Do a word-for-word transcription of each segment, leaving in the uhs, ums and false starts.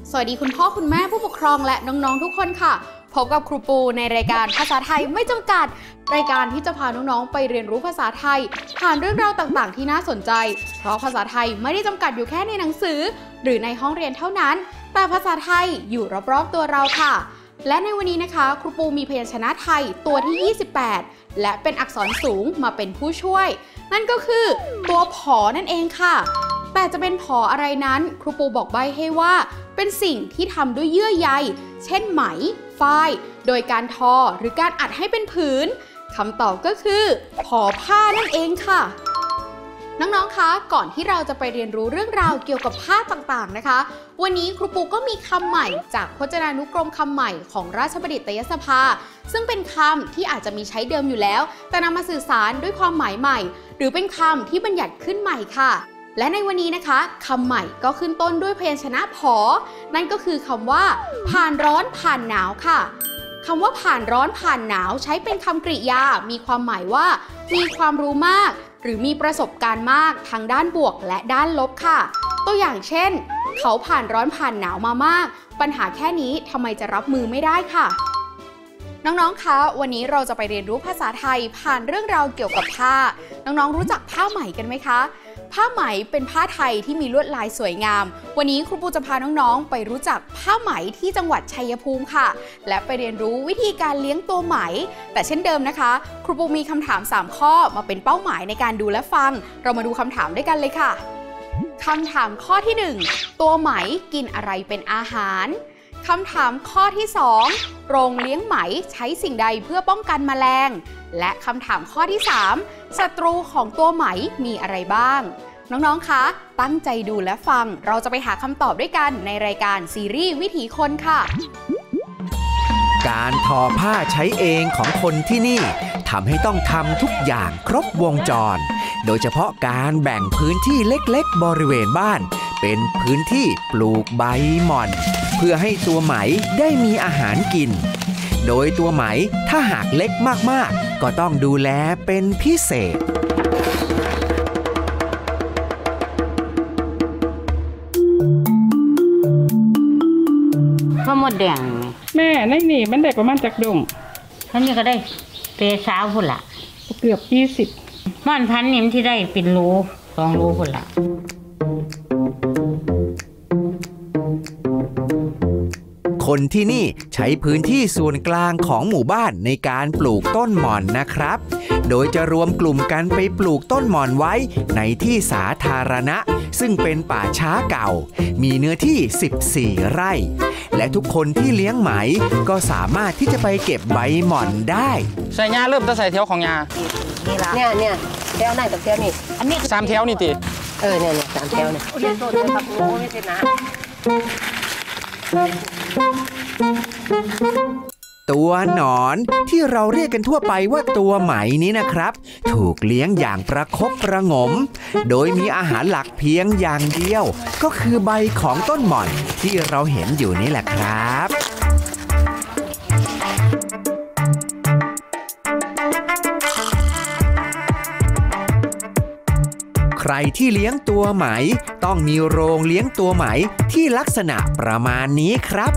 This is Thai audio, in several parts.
สวัสดีคุณพ่อคุณแม่ผู้ปกครองและน้องๆทุกคนค่ะพบกับครูปูในรายการภาษาไทยไม่จำกัดรายการที่จะพาน้องๆไปเรียนรู้ภาษาไทยผ่านเรื่องราวต่างๆที่น่าสนใจเพราะภาษาไทยไม่ได้จำกัดอยู่แค่ในหนังสือหรือในห้องเรียนเท่านั้นแต่ภาษาไทยอยู่รอบๆตัวเราค่ะและในวันนี้นะคะครูปูมีพยัญชนะไทยตัวที่ยี่สิบแปดและเป็นอักษรสูงมาเป็นผู้ช่วยนั่นก็คือตัวผอนั่นเองค่ะแต่จะเป็นผออะไรนั้นครูปูบอกใบ้ให้ว่าเป็นสิ่งที่ทำด้วยเยื่อใยเช่นไหมฝ้ายโดยการทอหรือการอัดให้เป็นผืนคำตอบก็คือผอผ้านั่นเองค่ะน้องๆคะก่อนที่เราจะไปเรียนรู้เรื่องราวเกี่ยวกับผ้าต่างๆนะคะวันนี้ครูปูก็มีคำใหม่จากพจนานุกรมคำใหม่ของราชบัณฑิตยสภาซึ่งเป็นคำที่อาจจะมีใช้เดิมอยู่แล้วแต่นำมาสื่อสารด้วยความหมายใหม่หรือเป็นคำที่บัญญัติขึ้นใหม่ค่ะและในวันนี้นะคะคำใหม่ก็ขึ้นต้นด้วยพยัญชนะผอนั่นก็คือคำว่าผ่านร้อนผ่านหนาวค่ะคำว่าผ่านร้อนผ่านหนาวใช้เป็นคำกริยามีความหมายว่ามีความรู้มากหรือมีประสบการณ์มากทั้งด้านบวกและด้านลบค่ะตัวอย่างเช่นเขาผ่านร้อนผ่านหนาวมามากปัญหาแค่นี้ทำไมจะรับมือไม่ได้ค่ะน้องๆคะวันนี้เราจะไปเรียนรู้ภาษาไทยผ่านเรื่องราวเกี่ยวกับผ้าน้องๆรู้จักผ้าไหมกันไหมคะผ้าไหมเป็นผ้าไทยที่มีลวดลายสวยงามวันนี้ครูปูจะพาน้องๆไปรู้จักผ้าไหมที่จังหวัดชัยภูมิค่ะและไปเรียนรู้วิธีการเลี้ยงตัวไหมแต่เช่นเดิมนะคะครูปูมีคำถามสามข้อมาเป็นเป้าหมายในการดูและฟังเรามาดูคำถามด้วยกันเลยค่ะคำถามข้อที่หนึ่งตัวไหมกินอะไรเป็นอาหารคำถามข้อที่สองโรงเลี้ยงไหมใช้สิ่งใดเพื่อป้องกันแมลงและคำถามข้อที่สามศัตรูของตัวไหมมีอะไรบ้างน้องๆคะตั้งใจดูและฟังเราจะไปหาคำตอบด้วยกันในรายการซีรีส์วิถีคนค่ะการทอผ้าใช้เองของคนที่นี่ทำให้ต้องทำทุกอย่างครบวงจรโดยเฉพาะการแบ่งพื้นที่เล็กๆบริเวณบ้านเป็นพื้นที่ปลูกใบหม่อนเพื่อให้ตัวไหมได้มีอาหารกินโดยตัวไหมถ้าหากเล็กมากๆก็ต้องดูแลเป็นพิเศษข้าวหมดแดงแม่ในนี่มันได้ประมาณจักดุ่มท่านนี้ก็ได้เปสาวพุ่นละเกือบยี่สิบม่อนพันนิ่มที่ได้เป็นรูสองรูพุ่นละคนที่นี่ใช้พื้นที่ส่วนกลางของหมู่บ้านในการปลูกต้นหม่อนนะครับโดยจะรวมกลุ่มกันไปปลูกต้นหม่อนไว้ในที่สาธารณะซึ่งเป็นป่าช้าเก่ามีเนื้อที่สิบสี่ไร่และทุกคนที่เลี้ยงไหมก็สามารถที่จะไปเก็บใบหม่อนได้ใส่ยาเริ่มจะใส่แถวของยาเนี่ยเนี่ยแถวไหนกับแถวนี่อันนี้สามแถวนี่ติเออเนี่ยเนี่ยสามแถวเนี่ยเรียนต้นเลยครับโอ้ไม่ใช่นะตัวหนอนที่เราเรียกกันทั่วไปว่าตัวไหมนี้นะครับถูกเลี้ยงอย่างประคบประหงมโดยมีอาหารหลักเพียงอย่างเดียวก็คือใบของต้นหม่อนที่เราเห็นอยู่นี่แหละครับใครที่เลี้ยงตัวไหมต้องมีโรงเลี้ยงตัวไหมที่ลักษณะประมาณนี้ครับ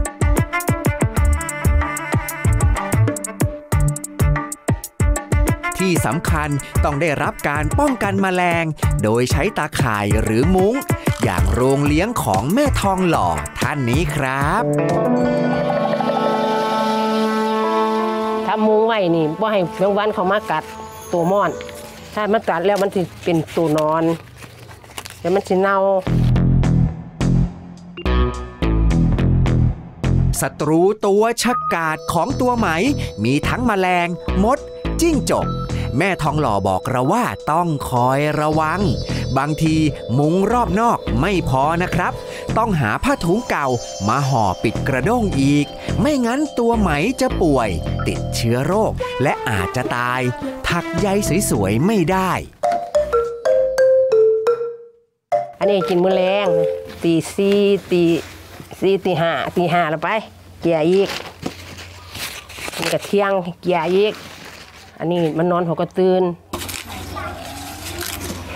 ที่สำคัญต้องได้รับการป้องกันแมลงโดยใช้ตาข่ายหรือมุ้งอย่างโรงเลี้ยงของแม่ทองหล่อท่านนี้ครับถ้ามุ้งไว้นี่ว่าให้แมงวันเขามากัดตัวม่อนถ้ามันกัดแล้วมันจะเป็นตัวนอนแล้วมันจะเน่าศัตรูตัวฉกาจของตัวไหมมีทั้งแมลงมดจิ้งจกแม่ทองหล่อบอกเราว่าต้องคอยระวังบางทีมุ้งรอบนอกไม่พอนะครับต้องหาผ้าถุงเก่ามาห่อปิดกระด้งอีกไม่งั้นตัวไหมจะป่วยติดเชื้อโรคและอาจจะตายถักใยสวยๆไม่ได้อันนี้กินมื้อแรงตีสี่ตีสี่ตีห้าตีห้าแล้วไปเกี่ยอีกมันก็เที่ยงเกี่ยอีกอันนี้มันนอนหัวกระตื่น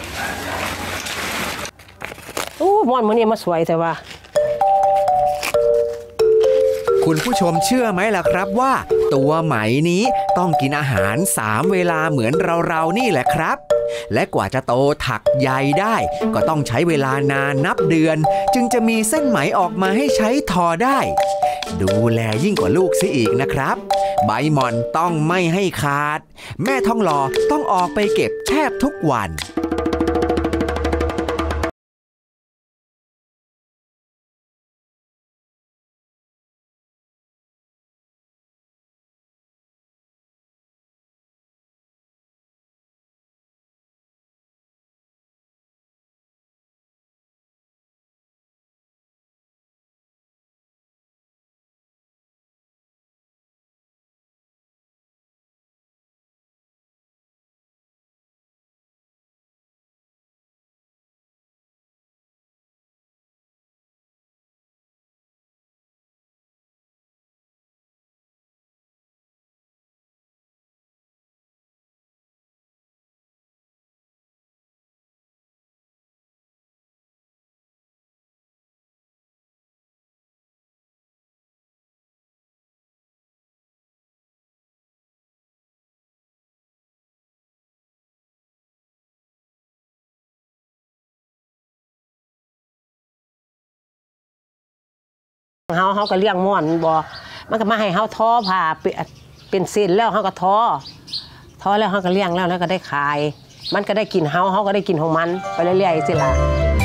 โอ้ม่อนมื้อนี้มาสวยแต่ว่าคุณผู้ชมเชื่อไหมล่ะครับว่าตัวไหมนี้ต้องกินอาหารสามเวลาเหมือนเราๆนี่แหละครับและกว่าจะโตถักใยได้ก็ต้องใช้เวลานานนับเดือนจึงจะมีเส้นไหมออกมาให้ใช้ทอได้ดูแลยิ่งกว่าลูกซิอีกนะครับใบหม่อนต้องไม่ให้ขาดแม่ทองหล่อต้องออกไปเก็บแทบทุกวันเฮาเฮาก็เลี้ยงม่อนบ่มันก็มาให้เฮาทอผ้าเป็นเส้นแล้วเฮาก็ทอทอแล้วเฮาก็เลี้ยงแล้วแล้วก็ได้ขายมันก็ได้กินเฮาเฮาก็ได้กินของมันไปเรื่อยๆสิล่ะ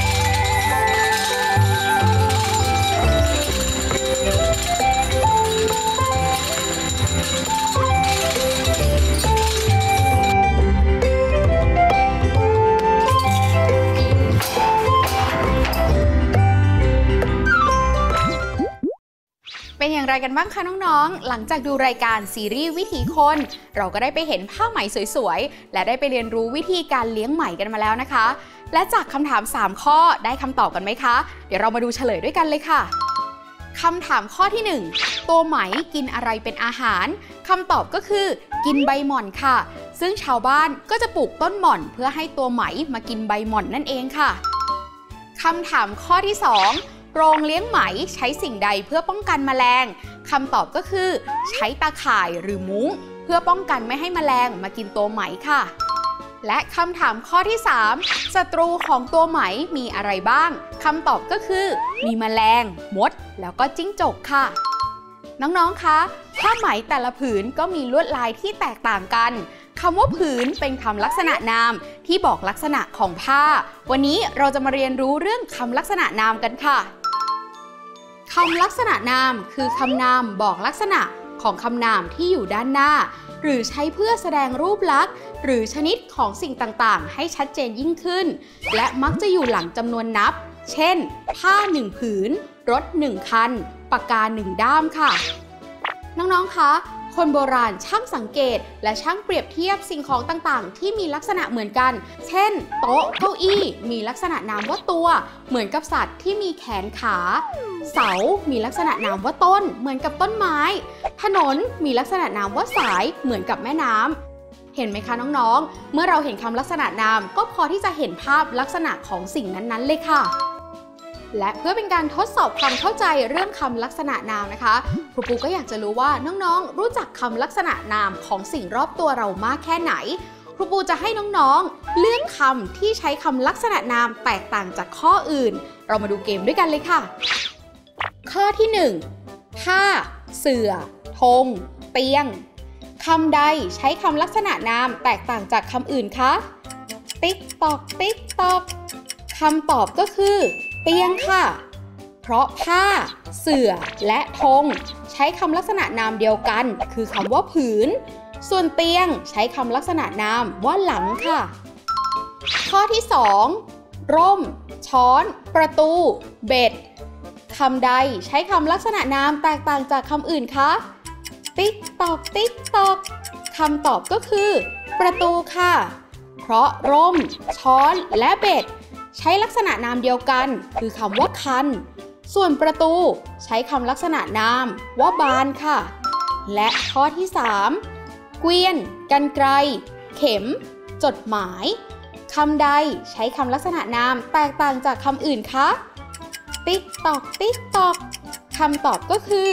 เป็นอย่างไรกันบ้างคะน้องๆหลังจากดูรายการซีรีส์วิถีคนเราก็ได้ไปเห็นผ้าไหมสวยๆและได้ไปเรียนรู้วิธีการเลี้ยงไหมกันมาแล้วนะคะและจากคำถามสามข้อได้คำตอบกันไหมคะเดี๋ยวเรามาดูเฉลยด้วยกันเลยค่ะคำถามข้อที่หนึ่งตัวไหมกินอะไรเป็นอาหารคำตอบก็คือกินใบหม่อนค่ะซึ่งชาวบ้านก็จะปลูกต้นหม่อนเพื่อให้ตัวไหมมากินใบหม่อนนั่นเองค่ะคำถามข้อที่สองโรงเลี้ยงไหมใช้สิ่งใดเพื่อป้องกันแมลงคำตอบก็คือใช้ตาข่ายหรือมุ้งเพื่อป้องกันไม่ให้แมลงมากินตัวไหมค่ะและคำถามข้อที่สามศัตรูของตัวไหมมีอะไรบ้างคำตอบก็คือมีแมลงมดแล้วก็จิ้งจกค่ะน้องๆคะผ้าไหมแต่ละผืนก็มีลวดลายที่แตกต่างกันคำว่าผืนเป็นคำลักษณะนามที่บอกลักษณะของผ้าวันนี้เราจะมาเรียนรู้เรื่องคำลักษณะนามกันค่ะคำลักษณะนามคือคำนามบอกลักษณะของคำนามที่อยู่ด้านหน้าหรือใช้เพื่อแสดงรูปลักษณ์หรือชนิดของสิ่งต่างๆให้ชัดเจนยิ่งขึ้นและมักจะอยู่หลังจำนวนนับเช่นผ้าหนึ่งผืนรถหนึ่งคันปากกาหนึ่งด้ามค่ะน้องๆคะคนโบราณช่างสังเกตและช่างเปรียบเทียบสิ่งของต่างๆที่มีลักษณะเหมือนกันเช่นโต๊ะเก้าอี้มีลักษณะนามว่าตัวเหมือนกับสัตว์ที่มีแขนขาเสามีลักษณะนามว่าต้นเหมือนกับต้นไม้ถนนมีลักษณะนามว่าสายเหมือนกับแม่น้ำเห็นไหมคะน้องๆเมื่อเราเห็นคำลักษณะนามก็พอที่จะเห็นภาพลักษณะของสิ่งนั้นๆเลยค่ะและเพื่อเป็นการทดสอบความเข้าใจเรื่องคำลักษณะนามนะคะครูปูก็อยากจะรู้ว่าน้องๆรู้จักคำลักษณะนามของสิ่งรอบตัวเรามากแค่ไหนครูปูจะให้น้องๆเลือกคำที่ใช้คำลักษณะนามแตกต่างจากข้ออื่นเรามาดูเกมด้วยกันเลยค่ะข้อที่หนึ่งผ้าเสื่อธงเตียงคำใดใช้คำลักษณะนามแตกต่างจากคำอื่นคะติ๊กตอกติ๊กตอกคำตอบก็คือเตียงค่ะเพราะผ้าเสื่อและธงใช้คำลักษณะนามเดียวกันคือคำว่าผืนส่วนเตียงใช้คำลักษณะนามว่าหลังค่ะข้อที่สองร่มช้อนประตูเบ็ดคำใดใช้คำลักษณะนามแตกต่างจากคำอื่นคะติ๊กตอกติ๊กตอกคำตอบก็คือประตูค่ะเพราะร่มช้อนและเบ็ดใช้ลักษณะนามเดียวกันคือคำว่าคันส่วนประตูใช้คำลักษณะนามว่าบานค่ะและข้อที่สามเกวียนกรรไกรเข็มจดหมายคำใดใช้คำลักษณะนามแตกต่างจากคำอื่นคะติ๊กตอกติ๊กตอกคำตอบก็คือ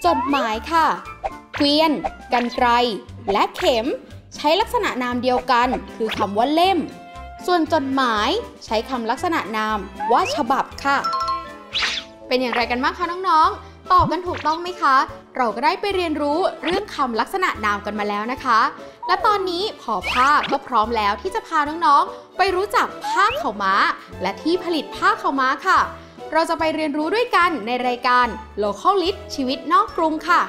จดหมายค่ะเกวียนกรรไกรและเข็มใช้ลักษณะนามเดียวกันคือคำว่าเล่มส่วนจดหมายใช้คำลักษณะนามว่าฉบับค่ะเป็นอย่างไรกันบ้างคะน้องๆตอบกันถูกต้องไหมคะเราก็ได้ไปเรียนรู้เรื่องคำลักษณะนามกันมาแล้วนะคะและตอนนี้พอผ้าก็พร้อมแล้วที่จะพาน้องๆไปรู้จักผ้าขาวม้าและที่ผลิตผ้าขาวม้าค่ะเราจะไปเรียนรู้ด้วยกันในรายการ Localist ชีวิตนอกกรุงค่ะ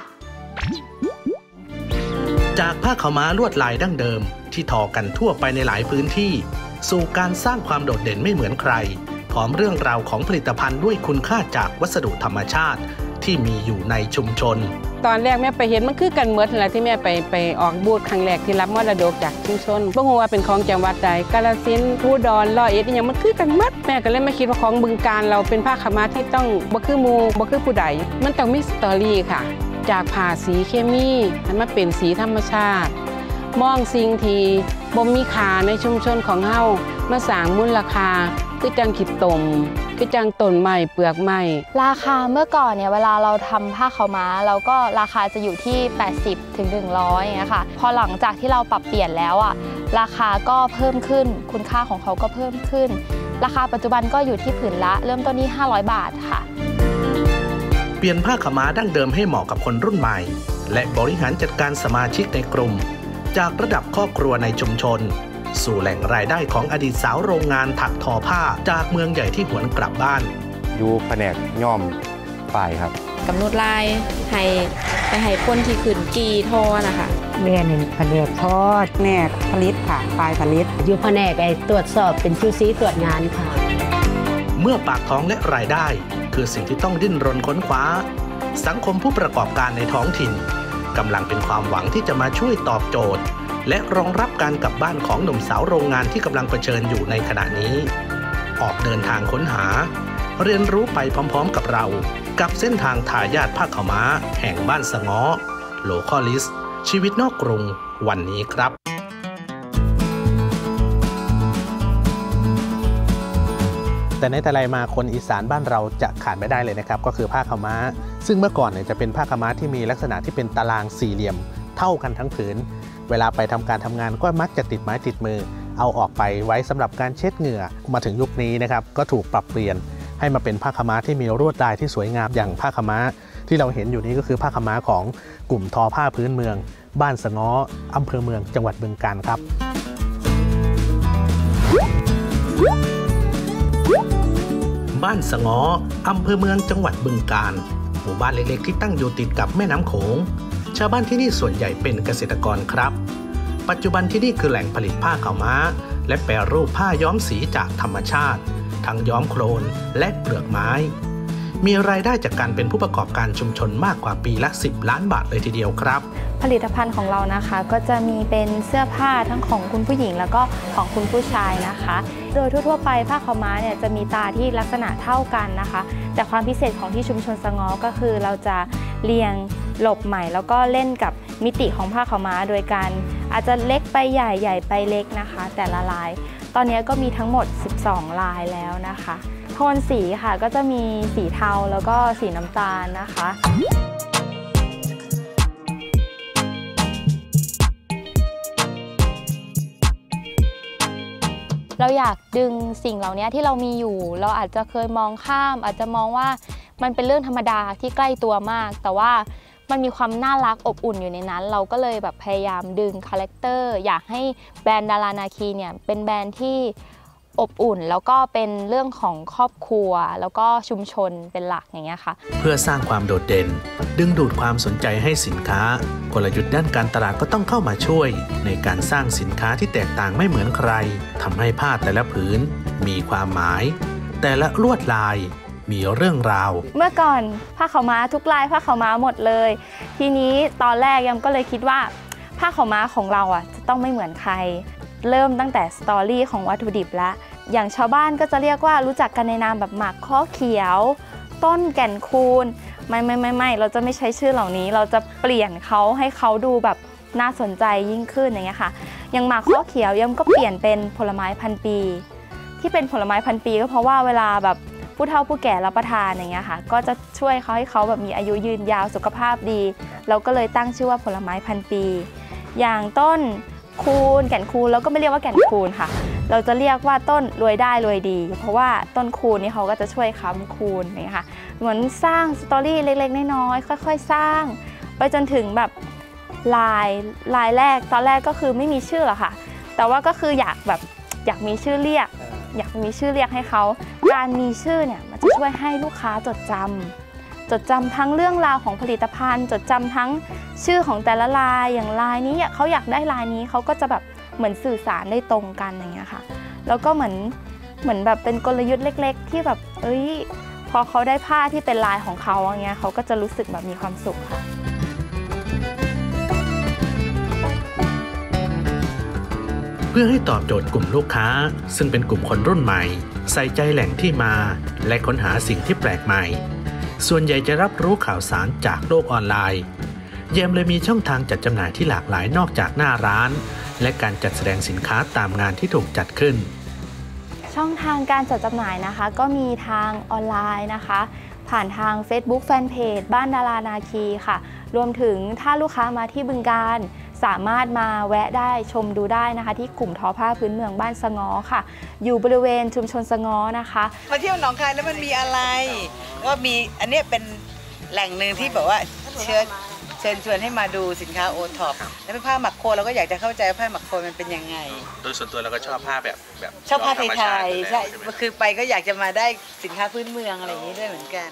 จากผ้าขาวม้าลวดลายดั้งเดิมที่ทอกันทั่วไปในหลายพื้นที่สู่การสร้างความโดดเด่นไม่เหมือนใครพร้อมเรื่องราวของผลิตภัณฑ์ด้วยคุณค่าจากวัสดุธรรมชาติที่มีอยู่ในชุมชนตอนแรกแม่ไปเห็นมันคือกันเมื่อแหละที่แม่ไปไปออกบูธครั้งแรกที่รับมรดกจากชุมชนบ่ฮู้ว่าเป็นของจังหวัดใดกาฬสินธุ์อุดรร้อยเอ็ดอหยังมันคือกันหมดแม่ก็เลยไม่คิดว่าของบึงกาฬเราเป็นผ้าขาวม้าที่ต้องบ่คือหมู่บ่คือผู้ใดมันต้องมีสตอรี่ค่ะจากผ้าสีเคมีให้มาเป็นสีธรรมชาติมองสิ่งที่บ่มีค่าในชุมชนของเฮามาสร้างมูลค่าคือจังขีดตมคือจังต้นไม้เปลือกไม้ราคาเมื่อก่อนเนี่ยเวลาเราทำผ้าขาวม้าเราก็ราคาจะอยู่ที่แปดสิบถึงหนึ่งร้อยอย่างเงี้ยค่ะพอหลังจากที่เราปรับเปลี่ยนแล้วอ่ะราคาก็เพิ่มขึ้นคุณค่าของเขาก็เพิ่มขึ้นราคาปัจจุบันก็อยู่ที่ผืนละเริ่มต้นที่ห้าร้อยบาทค่ะเปลี่ยนผ้าขาวม้าดั้งเดิมให้เหมาะกับคนรุ่นใหม่และบริหารจัดการสมาชิกในกลุ่มจากระดับครอบครัวในชุมชนสู่แหล่งรายได้ของอดีตสาวโรงงานถักทอผ้าจากเมืองใหญ่ที่หวนกลับบ้านอยู่แผนกย่อมฝ่ายครับกำหนดลายให้ไปให้คนที่ขึ้นกีทอนะคะแม่นี่แผนกทอดแผนกผลิตค่ะฝ่ายผลิตอยู่แผนกไอ้ตรวจสอบเป็นคิวซีตรวจงานค่ะเมื่อปากท้องและรายได้คือสิ่งที่ต้องดิ้นรนค้นคว้าสังคมผู้ประกอบการในท้องถิ่นกำลังเป็นความหวังที่จะมาช่วยตอบโจทย์และรองรับการกลับบ้านของหนุ่มสาวโรงงานที่กำลังเผชิญอยู่ในขณะนี้ออกเดินทางค้นหาเรียนรู้ไปพร้อมๆกับเรากับเส้นทางทายาทผ้าขาวม้าแห่งบ้านสะง้อ Localist ชีวิตนอกกรุงวันนี้ครับแต่ในแต่ไรมาคนอีสานบ้านเราจะขาดไม่ได้เลยนะครับก็คือผ้าขาวม้าซึ่งเมื่อก่อนเนี่ยจะเป็นผ้าขาวม้าที่มีลักษณะที่เป็นตารางสี่เหลี่ยมเท่ากันทั้งผืนเวลาไปทำการทำงานก็มักจะติดไม้ติดมือเอาออกไปไว้สำหรับการเช็ดเหงื่อมาถึงยุคนี้นะครับก็ถูกปรับเปลี่ยนให้มาเป็นผ้าขาวม้าที่มีลวดลายที่สวยงามอย่างผ้าขาวม้าที่เราเห็นอยู่นี้ก็คือผ้าขาวม้าของกลุ่มทอผ้าพื้นเมืองบ้านสะง้ออำเภอเมืองจังหวัดบึงกาฬครับบ้านสะง้ออำเภอเมืองจังหวัดบึงกาฬหมู่บ้านเล็กๆที่ตั้งอยู่ติดกับแม่น้ำโขงชาวบ้านที่นี่ส่วนใหญ่เป็นเกษตรกรครับปัจจุบันที่นี่คือแหล่งผลิตผ้าขาวม้าและแปรรูปผ้าย้อมสีจากธรรมชาติทั้งย้อมโครนและเปลือกไม้มีรายได้จากการเป็นผู้ประกอบการชุมชนมากกว่าปีละสิบล้านบาทเลยทีเดียวครับผลิตภัณฑ์ของเรานะคะก็จะมีเป็นเสื้อผ้าทั้งของคุณผู้หญิงแล้วก็ของคุณผู้ชายนะคะโดยทั่วๆไปผ้าขาวม้าเนี่ยจะมีตาที่ลักษณะเท่ากันนะคะแต่ความพิเศษของที่ชุมชนสะง้อก็คือเราจะเรียงหลบใหม่แล้วก็เล่นกับมิติของผ้าขาวม้าโดยการอาจจะเล็กไปใหญ่ใหญ่ไปเล็กนะคะแต่ละลายตอนนี้ก็มีทั้งหมดสิบสองลายแล้วนะคะโทนสีค่ะก็จะมีสีเทาแล้วก็สีน้ำตาลนะคะเราอยากดึงสิ่งเหล่านี้ที่เรามีอยู่เราอาจจะเคยมองข้ามอาจจะมองว่ามันเป็นเรื่องธรรมดาที่ใกล้ตัวมากแต่ว่ามันมีความน่ารักอบอุ่นอยู่ในนั้นเราก็เลยแบบพยายามดึงคาแรคเตอร์อยากให้แบรนด์ดารานาคีเนี่ยเป็นแบรนด์ที่อบอุ่นแล้วก็เป็นเรื่องของครอบครัวแล้วก็ชุมชนเป็นหลักอย่างเงี้ยค่ะเพื่อสร้างความโดดเด่นดึงดูดความสนใจให้สินค้ากลยุทธ์ด้านการตลาดก็ต้องเข้ามาช่วยในการสร้างสินค้าที่แตกต่างไม่เหมือนใครทำให้ผ้าแต่ละผืนมีความหมายแต่ละลวดลายมีเรื่องราวเมื่อก่อนผ้าขาวม้าทุกลายผ้าขาวม้าหมดเลยทีนี้ตอนแรกยังก็เลยคิดว่าผ้าขาวม้าของเราอ่ะจะต้องไม่เหมือนใครเริ่มตั้งแต่สตอรี่ของวัตถุดิบแล้วอย่างชาวบ้านก็จะเรียกว่ารู้จักกันในนามแบบหมากข้อเขียวต้นแก่นคูนไม่ไม่ไม่ไม่เราจะไม่ใช้ชื่อเหล่านี้เราจะเปลี่ยนเขาให้เขาดูแบบน่าสนใจยิ่งขึ้นอย่างเงี้ยค่ะอย่างหมากข้อเขียวย่อมก็เปลี่ยนเป็นผลไม้พันปีที่เป็นผลไม้พันปีก็เพราะว่าเวลาแบบผู้เฒ่าผู้แก่รับประทานอย่างเงี้ยค่ะก็จะช่วยเขาให้เขาแบบมีอายุยืนยาวสุขภาพดีเราก็เลยตั้งชื่อว่าผลไม้พันปีอย่างต้นคูนแก่นคูนเราก็ไม่เรียกว่าแก่นคูนค่ะเราจะเรียกว่าต้นรวยได้รวยดีเพราะว่าต้นคูนนี่เขาก็จะช่วยค้ำคูนอย่างเงี้ยค่ะเหมือนสร้างสตอรี่เล็กๆน้อยๆค่อยๆสร้างไปจนถึงแบบลายลายแรกตอนแรกก็คือไม่มีชื่อค่ะแต่ว่าก็คืออยากแบบอยากมีชื่อเรียกอยากมีชื่อเรียกให้เขาการมีชื่อเนี่ยมันจะช่วยให้ลูกค้าจดจำจดจำทั้งเรื่องราวของผลิตภัณฑ์จดจำทั้งชื่อของแต่ละลายอย่างลายนี้เขาอยากได้ลายนี้เขาก็จะแบบเหมือนสื่อสารได้ตรงกันอย่างเงี้ยค่ะแล้วก็เหมือนเหมือนแบบเป็นกลยุทธ์เล็กๆที่แบบเอ้ยพอเขาได้ผ้าที่เป็นลายของเขาอย่างเงี้ยเขาก็จะรู้สึกแบบมีความสุขค่ะเพื่อให้ตอบโจทย์กลุ่มลูกค้าซึ่งเป็นกลุ่มคนรุ่นใหม่ใส่ใจแหล่งที่มาและค้นหาสิ่งที่แปลกใหม่ส่วนใหญ่จะรับรู้ข่าวสารจากโลกออนไลน์แยมเลยมีช่องทางจัดจำหน่ายที่หลากหลายนอกจากหน้าร้านและการจัดแสดงสินค้าตามงานที่ถูกจัดขึ้นช่องทางการจัดจำหน่ายนะคะก็มีทางออนไลน์นะคะผ่านทาง Facebook Fanpage บ้านดารานาคีค่ะรวมถึงถ้าลูกค้ามาที่บึงกาฬสามารถมาแวะได้ชมดูได้นะคะที่กลุ่มทอผ้าพื้นเมืองบ้านสะง้อค่ะอยู่บริเวณชุมชนสะง้อนะคะมาเที่ยวหนองคายแล้วมันมีอะไรก็มีอันนี้เป็นแหล่งหนึ่งที่แบบว่าเชิญเชิญชวนให้มาดูสินค้าโอท็อปแล้วเป็นผ้าหมักโคเราก็อยากจะเข้าใจว่าผ้าหมักโคมันเป็นยังไงโดยส่วนตัวเราก็ชอบผ้าแบบแบบชอบผ้าไทยๆใช่คือไปก็อยากจะมาได้สินค้าพื้นเมืองอะไรอย่างนี้ด้วยเหมือนกัน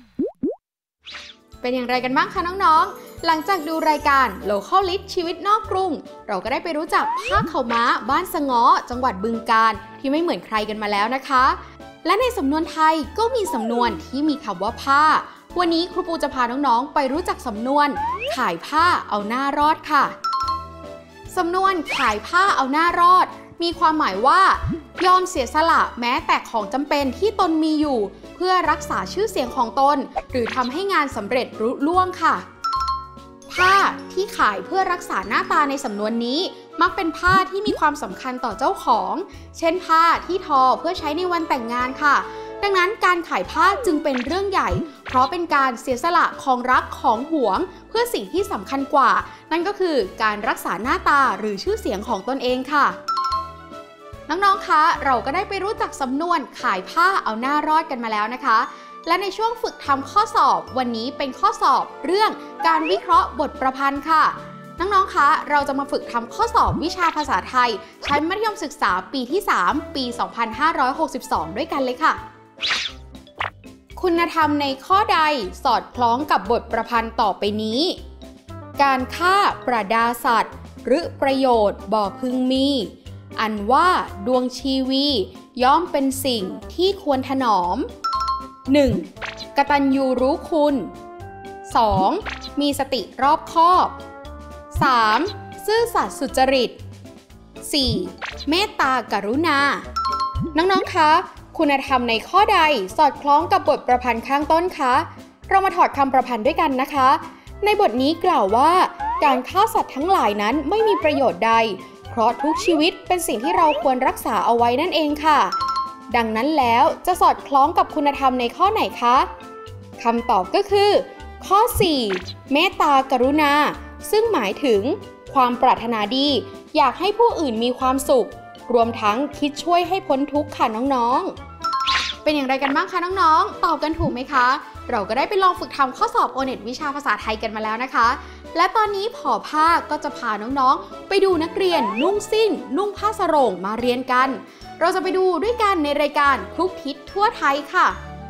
เป็นอย่างไรกันบ้างคะน้องๆหลังจากดูรายการ Local List ชีวิตนอกกรุงเราก็ได้ไปรู้จักผ้าขาวม้าบ้านสะง้อจังหวัดบึงกาฬที่ไม่เหมือนใครกันมาแล้วนะคะและในสำนวนไทยก็มีสำนวนที่มีคำว่าผ้าวันนี้ครูปูจะพาน้องๆไปรู้จักสำนวนขายผ้าเอาหน้ารอดค่ะสำนวนขายผ้าเอาหน้ารอดมีความหมายว่ายอมเสียสละแม้แต่ของจำเป็นที่ตนมีอยู่เพื่อรักษาชื่อเสียงของตนหรือทำให้งานสำเร็จรุ่ล่วงค่ะผ้าที่ขายเพื่อรักษาหน้าตาในสำนวนนี้มักเป็นผ้าที่มีความสำคัญต่อเจ้าของเช่นผ้าที่ทอเพื่อใช้ในวันแต่งงานค่ะดังนั้นการขายผ้าจึงเป็นเรื่องใหญ่เพราะเป็นการเสียสละของรักของหวงเพื่อสิ่งที่สำคัญกว่านั่นก็คือการรักษาหน้าตาหรือชื่อเสียงของตนเองค่ะน้องๆคะเราก็ได้ไปรู้จักสำนวนขายผ้าเอาหน้ารอดกันมาแล้วนะคะและในช่วงฝึกทำข้อสอบวันนี้เป็นข้อสอบเรื่องการวิเคราะห์บทประพันธ์ค่ะน้องๆคะเราจะมาฝึกทำข้อสอบวิชาภาษาไทยชั้นมัธยมศึกษาปีที่สามปีสองพันห้าร้อยหกสิบสองด้วยกันเลยค่ะคุณธรรมในข้อใดสอดคล้องกับบทประพันธ์ต่อไปนี้การฆ่าประดาสัตว์หรือประโยชน์บ่พึงมีอันว่าดวงชีวีย่อมเป็นสิ่งที่ควรถนอม หนึ่ง. กตัญญูรู้คุณ สอง. มีสติรอบคอบ สาม. ซื่อสัตย์สุจริต สี่. เมตตากรุณาน้องๆคะคุณธรรมในข้อใดสอดคล้องกับบทประพันธ์ข้างต้นคะเรามาถอดคำประพันธ์ด้วยกันนะคะในบทนี้กล่าวว่าการฆ่าสัตว์ทั้งหลายนั้นไม่มีประโยชน์ใดเพราะทุกชีวิตเป็นสิ่งที่เราควรรักษาเอาไว้นั่นเองค่ะดังนั้นแล้วจะสอดคล้องกับคุณธรรมในข้อไหนคะคำตอบก็คือข้อสี่เมตตากรุณาซึ่งหมายถึงความปรารถนาดีอยากให้ผู้อื่นมีความสุขรวมทั้งคิดช่วยให้พ้นทุกข์ค่ะน้องๆเป็นอย่างไรกันบ้างคะน้องๆตอบกันถูกไหมคะเราก็ได้ไปลองฝึกทำข้อสอบโอเน็ตวิชาภาษาไทยกันมาแล้วนะคะและตอนนี้ผอผ้าก็จะพาน้องๆไปดูนักเรียนนุ่งสิ้นนุ่งผ้าสโรงมาเรียนกันเราจะไปดูด้วยกันในรายการคลุกทิศทั่วไทยค่ะ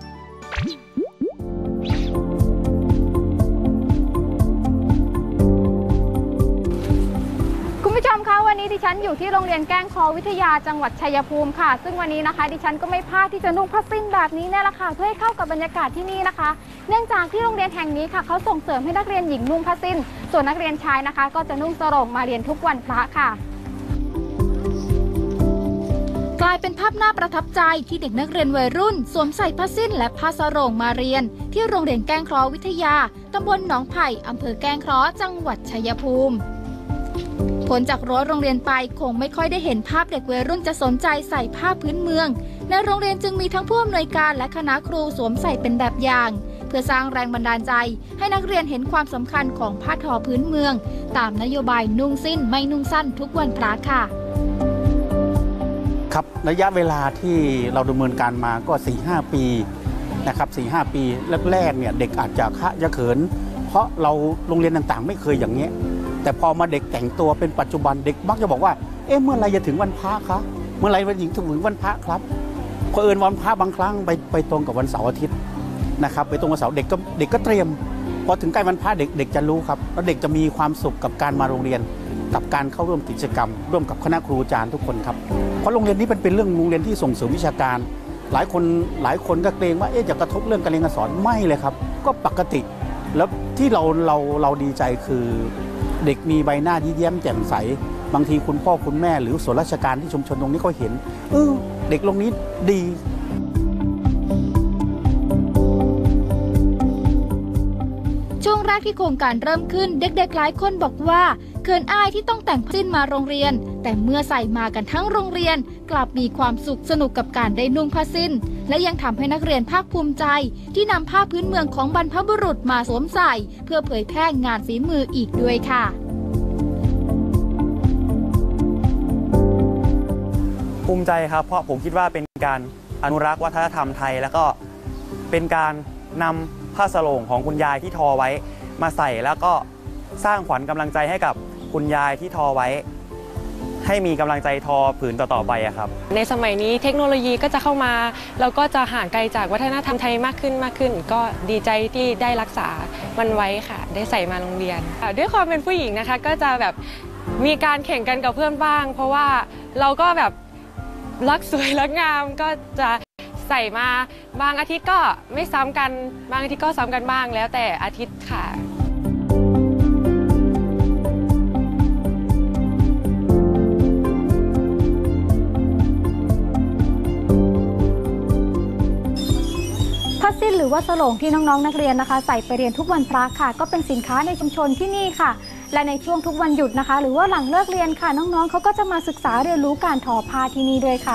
คุณผู้ชมคะวันนี้ดิฉันอยู่ที่โรงเรียนแก้งคอวิทยาจังหวัดชัยภูมิค่ะซึ่งวันนี้นะคะดิฉันก็ไม่พลาดที่จะนุ่งผ้าสิ้นแบบนี้แน่ละค่ะเพื่อให้เข้ากับบรรยากาศที่นี่นะคะเนื่องจากที่โรงเรียนแห่งนี้ค่ะเขาส่งเสริมให้นักเรียนหญิงนุ่งผ้าสิ้นส่วนนักเรียนชายนะคะก็จะนุ่งสโรงมาเรียนทุกวันพระค่ะกลายเป็นภาพน่าประทับใจที่เด็กนักเรียนวัยรุ่นสวมใส่ผ้าสิ้นและผ้าสโรงมาเรียนที่โรงเรียนแก้งเคราะห์วิทยาตำบลหนองไผ่อำเภอแก้งเคราะห์จังหวัดชัยภูมิพ้นจากรั้วโรงเรียนไปคงไม่ค่อยได้เห็นภาพเด็กวัยรุ่นจะสนใจใส่ผ้าพื้นเมืองในโรงเรียนจึงมีทั้งผู้อำนวยการและคณะครูสวมใส่เป็นแบบอย่างเพื่อสร้างแรงบันดาลใจให้นักเรียนเห็นความสำคัญของผ้าทอพื้นเมืองตามนโยบายนุ่งสิ้นไม่นุ่งสั้นทุกวันพระค่ะครับระยะเวลาที่เราดำเนินการมาก็ สี่ห้า ปีนะครับ สี่ห้า ปีแรกๆเนี่ยเด็กอาจจะคะจะเขินเพราะเราโรงเรียนต่างๆไม่เคยอย่างนี้แต่พอมาเด็กแต่งตัวเป็นปัจจุบันเด็กมักจะบอกว่าเอ๊ะเมื่อไรจะถึงวันพระคะเมื่อไรวันหญิงถึงวันพระครับเผอิญวันพระบางครั้งไปไปตรงกับวันเสาร์อาทิตย์นะครับไปตรงกับเสาร์เด็กก็เด็กก็เตรียมพอถึงใกล้วันพระเด็กเด็กจะรู้ครับแล้วเด็กจะมีความสุขกับการมาโรงเรียนกับการเข้าร่วมกิจกรรมร่วมกับคณะครูอาจารย์ทุกคนครับเพราะโรงเรียนนี้เป็นเป็นเรื่องโรงเรียนที่ส่งเสริมวิชาการหลายคนหลายคนก็เกรงว่าเอ๊ะจะกระทบเรื่องการเรียนการสอนไม่เลยครับก็ปกติแล้วที่เราเราเราดีใจคือเด็กมีใบหน้ายิ้มแย้มแจ่มใสบางทีคุณพ่อคุณแม่หรือส่วนราชการที่ชุมชนตรงนี้ก็เห็นเออเด็กโรงนี้ดีช่วงแรกที่โครงการเริ่มขึ้นเด็กๆหลายคนบอกว่าเขินอายที่ต้องแต่งผ้าสิ้นมาโรงเรียนแต่เมื่อใส่มากันทั้งโรงเรียนกลับมีความสุขสนุกกับการได้นุ่งผ้าสิ้นและยังทำให้นักเรียนภาคภูมิใจที่นำผ้าพื้นเมืองของบรรพบุรุษมาสวมใส่เพื่อเผยแพร่งานฝีมืออีกด้วยค่ะภูมิใจครับเพราะผมคิดว่าเป็นการอนุรักษ์วัฒนธรรมไทยแล้วก็เป็นการนำผ้าสโลงของคุณยายที่ทอไว้มาใส่แล้วก็สร้างขวัญกำลังใจให้กับคุณยายที่ทอไว้ให้มีกำลังใจทอผืนต่อๆไปครับในสมัยนี้เทคโนโลยีก็จะเข้ามาเราก็จะห่างไกลจากวัฒนธรรมไทยมากขึ้นมากขึ้นก็ดีใจที่ได้รักษามันไว้ค่ะได้ใส่มาโรงเรียนด้วยความเป็นผู้หญิงนะคะก็จะแบบมีการแข่งกันกับเพื่อนบ้างเพราะว่าเราก็แบบรักสวยรักงามก็จะใส่มาบางอาทิตย์ก็ไม่ซ้ำกันบางอาทิตย์ก็ซ้ำกันบ้างแล้วแต่อาทิตย์ค่ะผ้าสิ้นหรือว่าสโลงที่น้องๆนักเรียนนะคะใส่ไปเรียนทุกวันพระค่ะก็เป็นสินค้าในชุมชนที่นี่ค่ะและในช่วงทุกวันหยุดนะคะหรือว่าหลังเลิกเรียนค่ะน้องๆเขาก็จะมาศึกษาเรียนรู้การทอผ้าที่นี่ด้วยค่ะ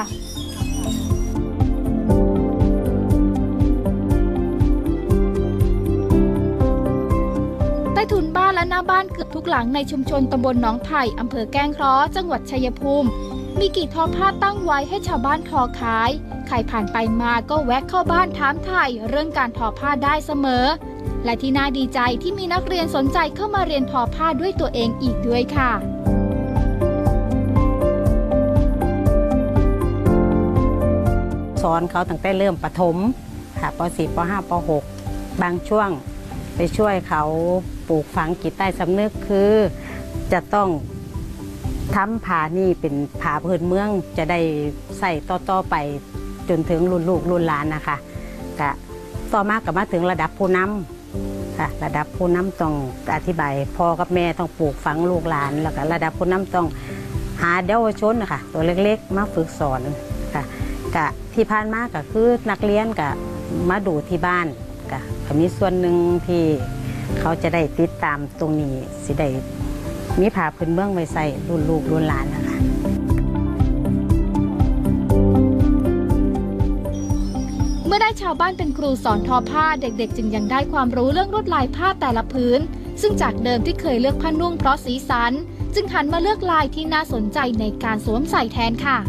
ใต้ถุนบ้านและหน้าบ้านเกือบทุกหลังในชุมชนตำบลหนองไผ่อำเภอแก้งเคราะห์จังหวัดชัยภูมิมีกี่ทอผ้าตั้งไว้ให้ชาวบ้านทอขายใครผ่านไปมาก็แวะเข้าบ้านถามไถ่เรื่องการทอผ้าได้เสมอและที่น่าดีใจที่มีนักเรียนสนใจเข้ามาเรียนทอผ้าด้วยตัวเองอีกด้วยค่ะสอนเขาตั้งแต่เริ่มประถมค่ะป สี่ ป ห้า ป หก บางช่วงไปช่วยเขาปลูกฝังจิตใต้สำนึกคือจะต้องทำผ้านี่เป็นผ้าพื้นเมืองจะได้ใส่ต่อๆไปจนถึงรุ่นลูกรุ่นหลานนะคะกะต่อมากับมาถึงระดับผู้นำค่ะระดับผู้นำต้องอธิบายพ่อกับแม่ต้องปลูกฝังลูกหลานแล้วก็ระดับผู้นำต้องหาเยาวชนนะคะตัวเล็กๆมาฝึกสอนค่ะกะที่ผ่านมาก็คือนักเรียนกะมาดูที่บ้านกะมีส่วนหนึ่งที่เขาจะได้ติดตามตรงนี้สิได้มีผ้าพื้นเมืองไว้ใส่รุ่นลูกรุ่นหลานนะคะเมื่อได้ชาวบ้านเป็นครูสอนทอผ้าเด็กๆจึงยังได้ความรู้เรื่องลวดลายผ้าแต่ละผืนซึ่งจากเดิมที่เคยเลือกผ้านุ่งเพราะสีสันจึงหันมาเลือกลายที่น่าสนใจในการสวมใส่แทนค่ะ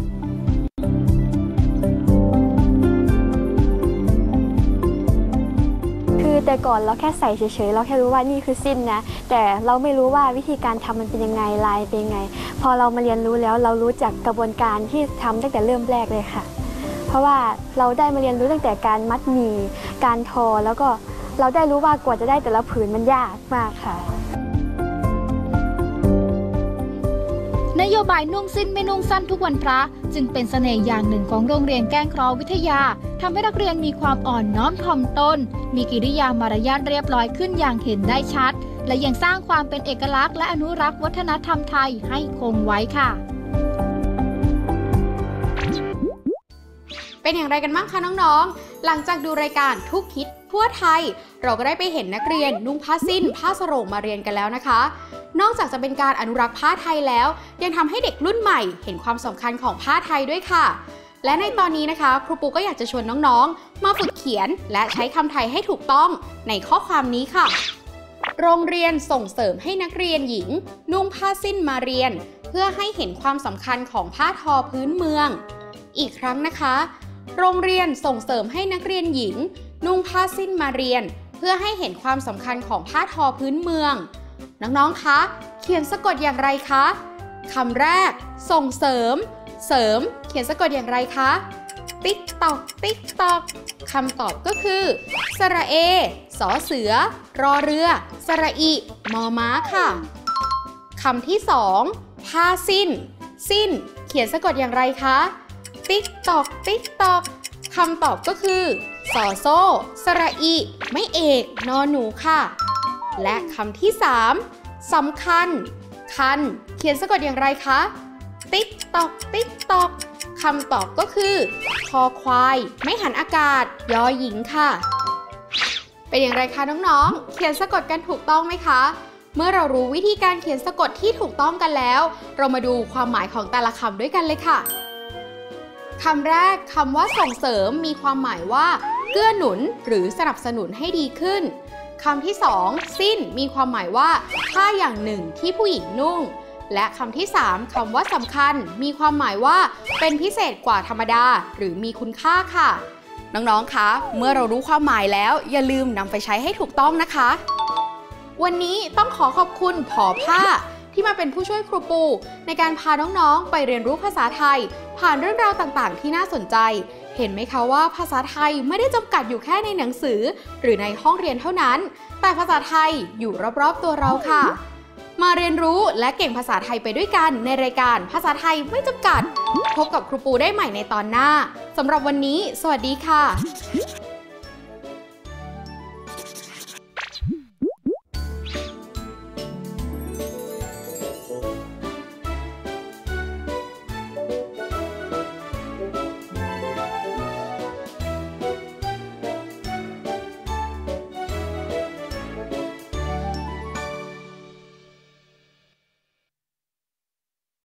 คือแต่ก่อนเราแค่ใส่เฉยๆเราแค่รู้ว่านี่คือสิ้นนะแต่เราไม่รู้ว่าวิธีการทำมันเป็นยังไงลายเป็นยังไงพอเรามาเรียนรู้แล้วเรารู้จักกระบวนการที่ทำตั้งแต่เริ่มแรกเลยค่ะเพราะว่าเราได้มาเรียนรู้ตั้งแต่การมัดหมี่การทอแล้วก็เราได้รู้ว่ากว่าจะได้แต่ละผืนมันยากมากค่ะนโยบายนุ่งสิ้นไม่นุ่งสั้นทุกวันพระจึงเป็นเสน่ห์อย่างหนึ่งของโรงเรียนแก้งเคราะห์วิทยาทำให้นักเรียนมีความอ่อนน้อมถ่อมตนมีกิริยามารยาทเรียบร้อยขึ้นอย่างเห็นได้ชัดและยังสร้างความเป็นเอกลักษณ์และอนุรักษ์วัฒนธรรมไทยให้คงไว้ค่ะเป็นอย่างไรกันบ้างคะน้องๆหลังจากดูรายการทุกคิดทั่วไทยเราก็ได้ไปเห็นนักเรียนนุ่งผ้าสิ้นผ้าสโรงมาเรียนกันแล้วนะคะนอกจากจะเป็นการอนุรักษ์ผ้าไทยแล้วยังทำให้เด็กรุ่นใหม่เห็นความสำคัญของผ้าไทยด้วยค่ะและในตอนนี้นะคะครูปูก็อยากจะชวนน้องๆมาฝึกเขียนและใช้คำไทยให้ถูกต้องในข้อความนี้ค่ะโรงเรียนส่งเสริมให้นักเรียนหญิงนุ่งผ้าสิ้นมาเรียนเพื่อให้เห็นความสำคัญของผ้าทอพื้นเมืองอีกครั้งนะคะโรงเรียนส่งเสริมให้นักเรียนหญิงนุ่งผ้าสิ้นมาเรียนเพื่อให้เห็นความสำคัญของผ้าทอพื้นเมืองน้องๆคะเขียนสะกดอย่างไรคะคำแรกส่งเสริมเสริมเขียนสะกดอย่างไรคะติ๊กตอกติ๊กตอกคำตอบก็คือสระเอสอเสือรอเรือสระอิมอม้าค่ะคำที่สองผ้าสิ้นสิ้นเขียนสะกดอย่างไรคะติ๊กตอกติ๊กตอกคำตอบก็คือสอโซ่สระอิไม่เอกนอหนูค่ะและคำที่สามสำคัญคันเขียนสะกดอย่างไรคะติ๊กตอกติ๊กตอกคำตอบก็คือคอควายไม่หันอากาศยอหญิงค่ะเป็นอย่างไรคะน้องๆเขียนสะกดกันถูกต้องไหมคะเมื่อเรารู้วิธีการเขียนสะกดที่ถูกต้องกันแล้วเรามาดูความหมายของแต่ละคำด้วยกันเลยค่ะคำแรกคำว่าส่งเสริมมีความหมายว่าเกื้อหนุนหรือสนับสนุนให้ดีขึ้นคำที่สองสิ้นมีความหมายว่าผ้าอย่างหนึ่งที่ผู้หญิงนุ่งและคำที่สามคำว่าสำคัญมีความหมายว่าเป็นพิเศษกว่าธรรมดาหรือมีคุณค่าค่ะน้องๆคะเมื่อเรารู้ความหมายแล้วอย่าลืมนำไปใช้ให้ถูกต้องนะคะวันนี้ต้องขอขอบคุณผอผ้าที่มาเป็นผู้ช่วยครูปูในการพาน้องๆไปเรียนรู้ภาษาไทยผ่านเรื่องราวต่างๆที่น่าสนใจเห็นไหมคะว่าภาษาไทยไม่ได้จำกัดอยู่แค่ในหนังสือหรือในห้องเรียนเท่านั้นแต่ภาษาไทยอยู่รอบๆตัวเราค่ะมาเรียนรู้และเก่งภาษาไทยไปด้วยกันในรายการภาษาไทยไม่จำกัดพบกับครูปูได้ใหม่ในตอนหน้าสำหรับวันนี้สวัสดีค่ะ